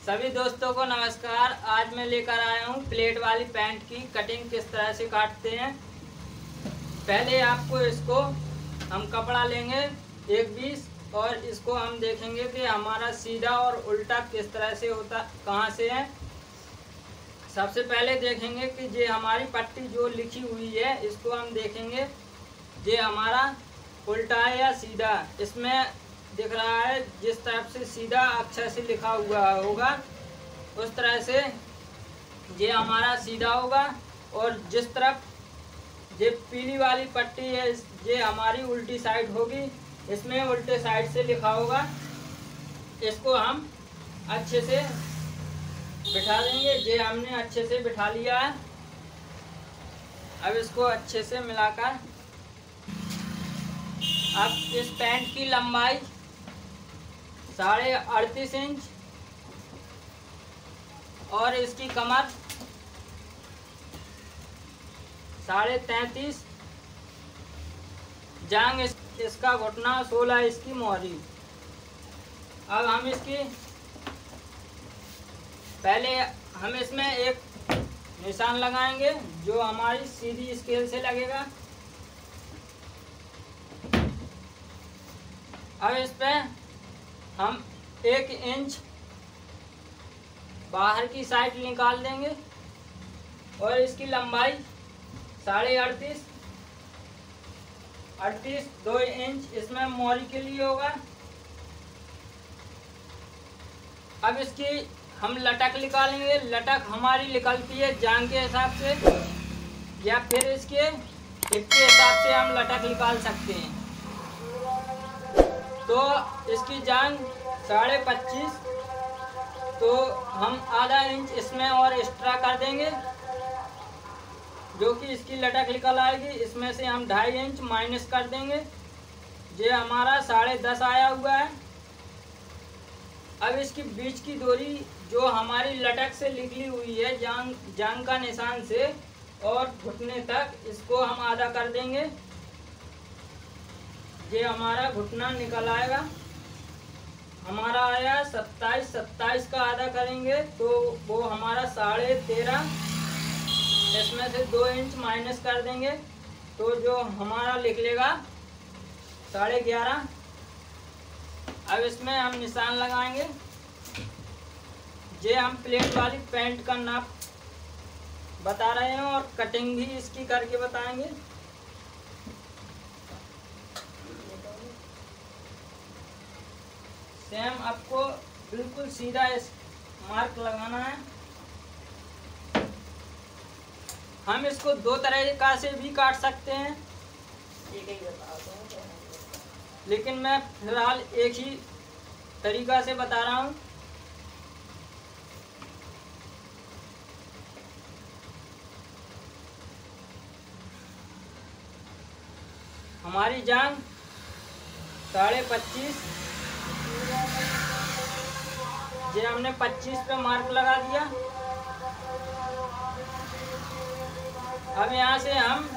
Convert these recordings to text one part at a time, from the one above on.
सभी दोस्तों को नमस्कार। आज मैं लेकर आया हूँ प्लेट वाली पैंट की कटिंग किस तरह से काटते हैं। पहले आपको इसको हम कपड़ा लेंगे 1/20 और इसको हम देखेंगे कि हमारा सीधा और उल्टा किस तरह से होता, कहाँ से है। सबसे पहले देखेंगे कि ये हमारी पट्टी जो लिखी हुई है इसको हम देखेंगे ये हमारा उल्टा है या सीधा। इसमें दिख रहा है जिस तरफ से सीधा अक्षर से लिखा हुआ होगा उस तरह से ये हमारा सीधा होगा, और जिस तरफ ये पीली वाली पट्टी है ये हमारी उल्टी साइड होगी, इसमें उल्टे साइड से लिखा होगा। इसको हम अच्छे से बिठा देंगे। ये हमने अच्छे से बिठा लिया है। अब इसको अच्छे से मिलाकर अब इस पैंट की लंबाई 38.5 इंच और इसकी कमर 33.5, जांग इसका घुटना 16, इसकी मोहरी। अब हम इसकी पहले हम इसमें एक निशान लगाएंगे जो हमारी सीधी स्केल से लगेगा। अब इस पे हम 1 इंच बाहर की साइड निकाल देंगे और इसकी लंबाई 38.5 2 इंच इसमें मोहरी के लिए होगा। अब इसकी हम लटक निकालेंगे। लटक हमारी निकलती है जांग के हिसाब से या फिर इसके हिप के हिसाब से हम लटक निकाल सकते हैं। तो इसकी जांग 25.5, तो हम आधा इंच इसमें और एक्स्ट्रा कर देंगे जो कि इसकी लटक निकल आएगी। इसमें से हम 2.5 इंच माइनस कर देंगे। ये हमारा 10.5 आया हुआ है। अब इसकी बीच की दूरी जो हमारी लटक से निकली हुई है जांग का निशान से और घुटने तक, इसको हम आधा कर देंगे। ये हमारा घुटना निकल आएगा। हमारा आया 27 का आधा करेंगे तो वो हमारा 13.5, इसमें से 2 इंच माइनस कर देंगे तो जो हमारा लिख लेगा 11.5। अब इसमें हम निशान लगाएंगे। ये हम प्लेट वाली पैंट का नाप बता रहे हैं और कटिंग भी इसकी करके बताएंगे। सेम आपको बिल्कुल सीधा इस मार्क लगाना है। हम इसको 2 तरीका से भी काट सकते हैं, लेकिन मैं फिलहाल एक ही तरीका से बता रहा हूँ। हमारी जांग 25.5, ये हमने 25 पे मार्क लगा दिया। अब यहाँ से हम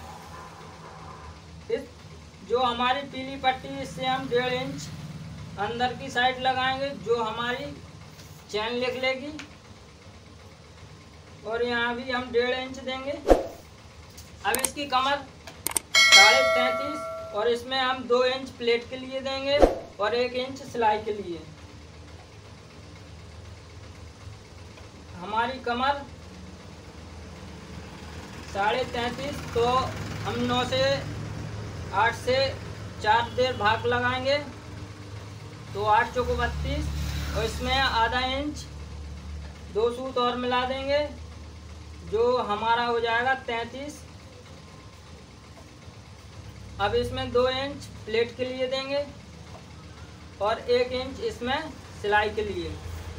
इस जो हमारी पीली पट्टी इससे हम 1.5 इंच अंदर की साइड लगाएंगे जो हमारी चैन लिख लेगी, और यहाँ भी हम 1.5 इंच देंगे। अब इसकी कमर 33.5 और इसमें हम 2 इंच प्लेट के लिए देंगे और 1 इंच सिलाई के लिए। हमारी कमर 33.5, तो हम 9 से 8 से 4 देर भाग लगाएंगे तो 8 चौको 32, और इसमें आधा इंच 2 सूत और मिला देंगे जो हमारा हो जाएगा 33। अब इसमें 2 इंच प्लेट के लिए देंगे और 1 इंच इसमें सिलाई के लिए।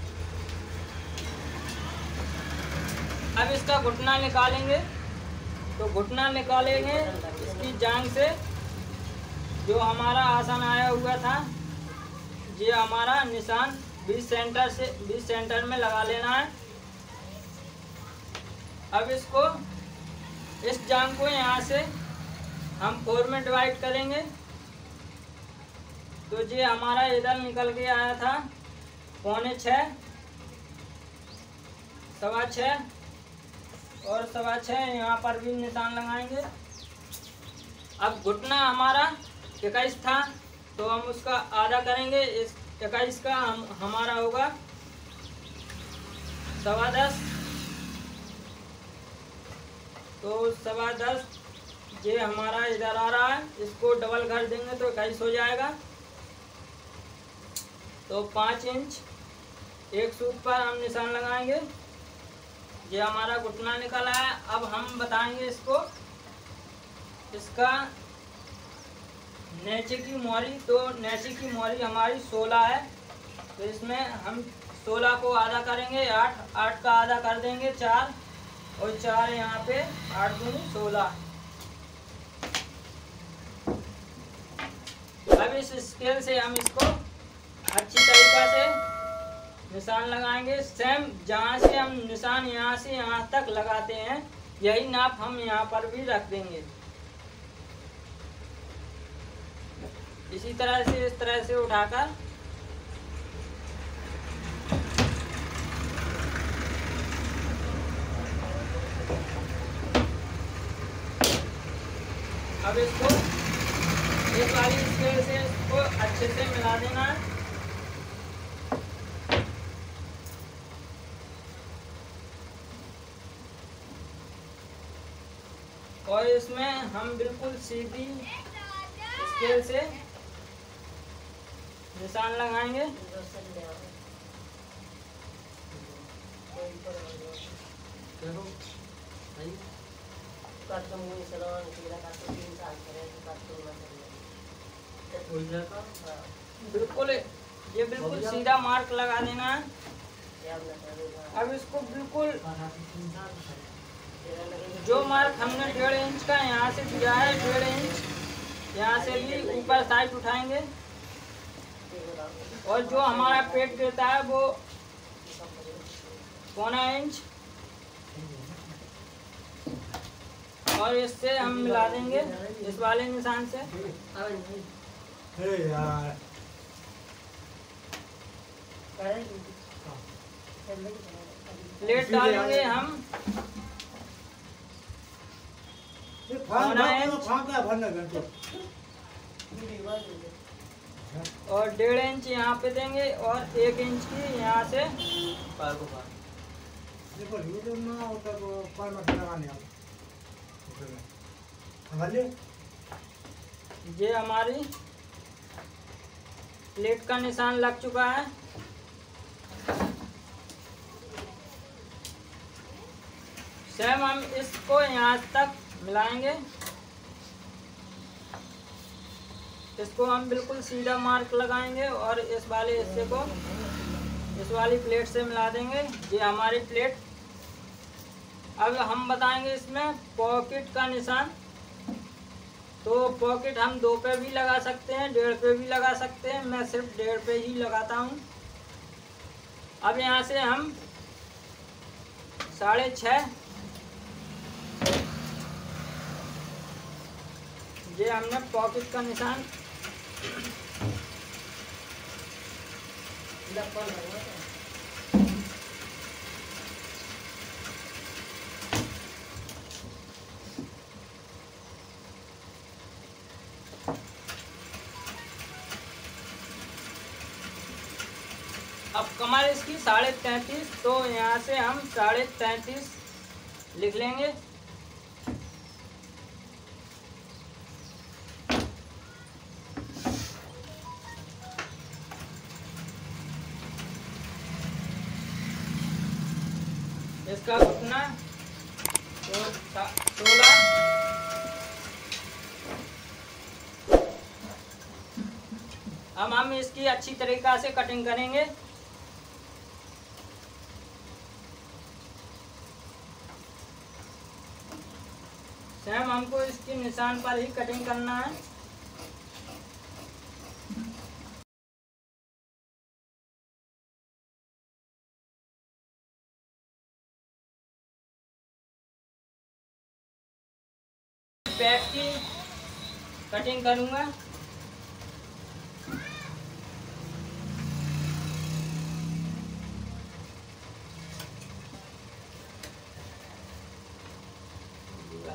अब इसका घुटना निकालेंगे, तो घुटना निकालेंगे इसकी जांग से जो हमारा आसान आया हुआ था। ये हमारा निशान 20 सेंटर में लगा लेना है। अब इसको इस जांग को यहाँ से हम 4 में डिवाइड करेंगे। तो ये हमारा इधर निकल के आया था 5.25, 6.25 और 6.25 यहाँ पर भी निशान लगाएंगे। अब घुटना हमारा 21 था तो हम उसका आधा करेंगे। इस 21 का हमारा होगा 10.25। तो 10.25 ये हमारा इधर आ रहा है, इसको डबल कर देंगे तो 21 हो जाएगा। तो 5 इंच एक सूत पर हम निशान लगाएंगे। ये हमारा घुटना निकला है। अब हम बताएंगे इसको, इसका नीचे की मोहरी, तो नीचे की मोहरी हमारी 16 है, तो इसमें हम 16 को आधा करेंगे, 8 का आधा कर देंगे 4 और 4 यहाँ पे 8 दूनी 16। अब इस स्केल से हम इसको अच्छी तरीक़ा से निशान लगाएंगे। सेम जहाँ से हम निशान यहाँ से यहाँ तक लगाते हैं यही नाप हम यहाँ पर भी रख देंगे। इसी तरह से इस तरह से उठाकर अब इसको इस वाली स्केल से इसको अच्छे से मिला देना है। और इसमें हम बिल्कुल सीधी स्केल से निशान लगाएंगे। बिल्कुल ये बिल्कुल सीधा मार्क लगा देना है। अब इसको बिल्कुल जो मार्क हमने 1.5 इंच का यहाँ से दिया है, 1.5 इंच यहाँ से भी ऊपर साइड उठाएंगे और जो हमारा पेट गिरता है वो 1.25 इंच और इससे हम मिला देंगे इस वाले निशान से। प्लेट डालेंगे हम 1.5 इंच और 1.5 इंच यहाँ पे देंगे और 1 इंच की यहाँ से ये हमारी प्लेट का निशान लग चुका है। सेम हम इसको यहाँ तक मिलाएंगे। इसको हम बिल्कुल सीधा मार्क लगाएंगे और इस वाले हिस्से को इस वाली प्लेट से मिला देंगे। ये हमारी प्लेट। अब हम बताएंगे इसमें पॉकेट का निशान। तो पॉकेट हम 2 पे भी लगा सकते हैं, 1.5 पे भी लगा सकते हैं। मैं सिर्फ 1.5 पे ही लगाता हूँ। अब यहाँ से हम 6.5 ये हमने पॉकेट का निशान अब कमर इसकी 33.5, तो यहाँ से हम 33.5 लिख लेंगे। इसका घुटना 16। अब हम इसकी अच्छी तरीक़ा से कटिंग करेंगे। सेम हमको इसके निशान पर ही कटिंग करना है। बैक की कटिंग करूंगा।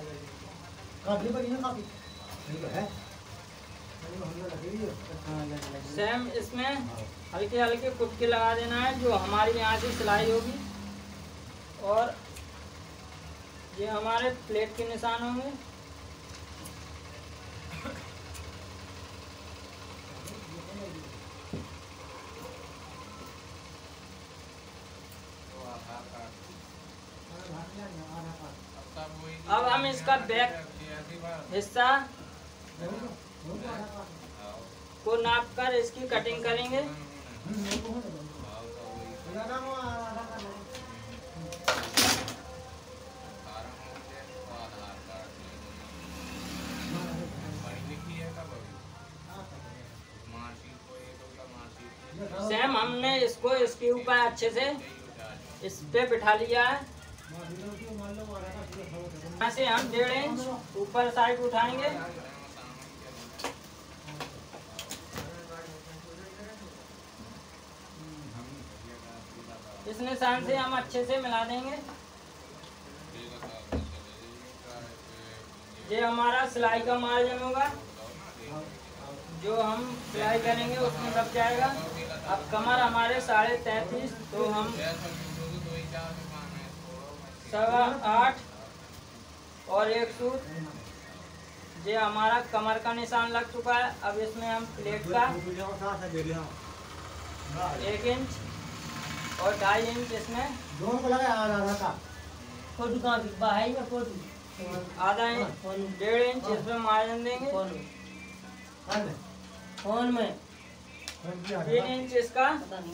सेम इसमें हल्के हल्के कुटके लगा देना है जो हमारी यहाँ से सिलाई होगी, और ये हमारे प्लेट के निशान होंगे। अब हम इसका बैक हिस्सा को नाप कर इसकी कटिंग करेंगे। सेम हमने इसको इसके ऊपर अच्छे से इस पे बिठा लिया है। यहाँ से हम 1.5 इंच ऊपर साइड उठाएंगे। इस निशान से हम अच्छे से मिला देंगे। ये हमारा सिलाई का मार्जिन होगा, जो हम सिलाई करेंगे उसमें लग जाएगा। अब कमर हमारे 33.5, तो हम 8.25 और 1 सूत, ये हमारा कमर का निशान लग चुका है। अब इसमें हम प्लेट का 1 इंच और 2.5 इंच इसमें आधा इंच 1.5 इंच इसमें मार्जिन देंगे। फोन में 3 इंच इसका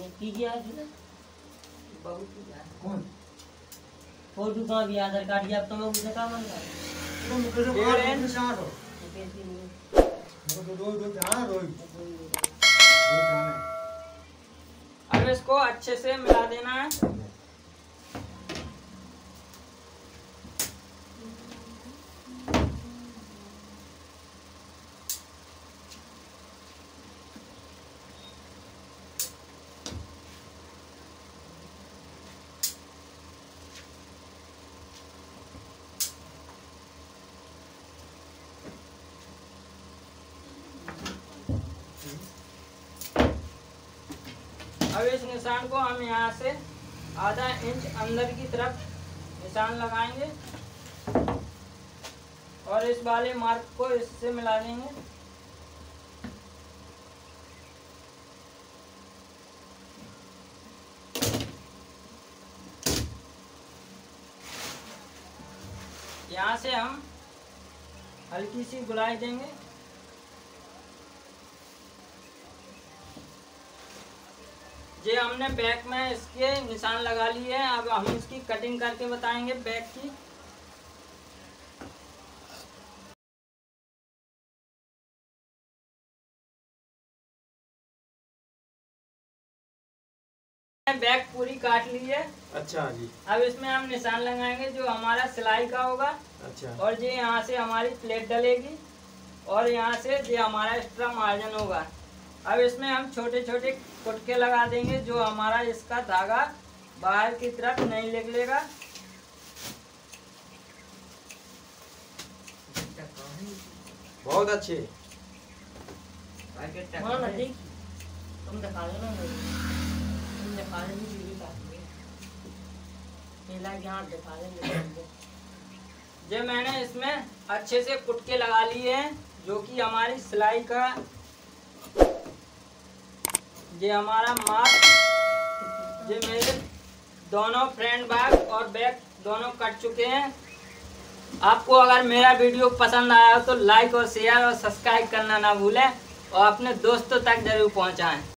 फोटो कहाँ भी आधार कार्ड या तो मैं मुझे कहाँ बन अब इसको अच्छे से मिला देना है। अब इस निशान को हम यहाँ से आधा इंच अंदर की तरफ निशान लगाएंगे और इस वाले मार्क को इससे मिला देंगे। यहाँ से हम हल्की सी गुलाई देंगे। ये हमने बैक में इसके निशान लगा लिए हैं। अब हम इसकी कटिंग करके बताएंगे बैक की। बैक पूरी काट ली है। अच्छा जी। अब इसमें हम निशान लगाएंगे जो हमारा सिलाई का होगा। अच्छा। और ये यहाँ से हमारी प्लेट डलेगी और यहाँ से ये हमारा एक्स्ट्रा मार्जिन होगा। अब इसमें हम छोटे छोटे कुटके लगा देंगे जो हमारा इसका धागा बाहर की तरफ नहीं निकलेगा। बहुत अच्छे। तुम दिखा लेना, तुम दिखा लेंगे। ये मैंने इसमें अच्छे से कुटके लगा लिए हैं जो कि हमारी सिलाई का ये हमारा मार्क। ये मेरे दोनों फ्रंट बैक और बैक दोनों कट चुके हैं। आपको अगर मेरा वीडियो पसंद आया तो लाइक और शेयर और सब्सक्राइब करना ना भूलें और अपने दोस्तों तक जरूर पहुंचाएं।